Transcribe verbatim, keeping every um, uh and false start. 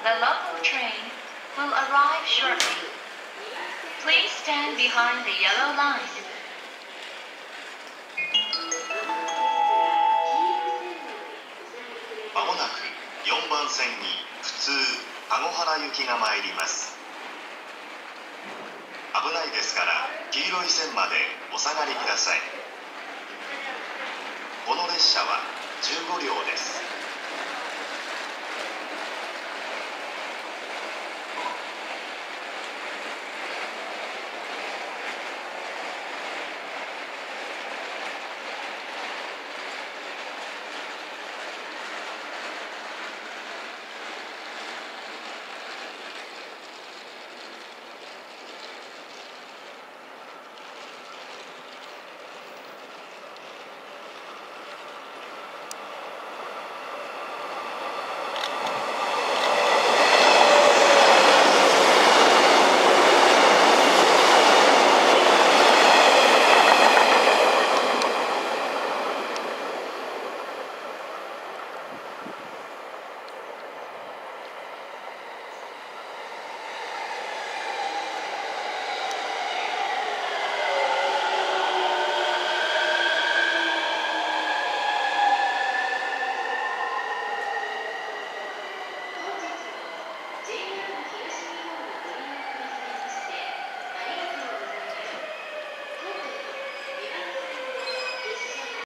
The local train will arrive shortly. Please stand behind the yellow line. まもなくよんばん線に普通田子原行きが参ります。危ないですから黄色い線までお下がりください。この列車はじゅうごりょうです。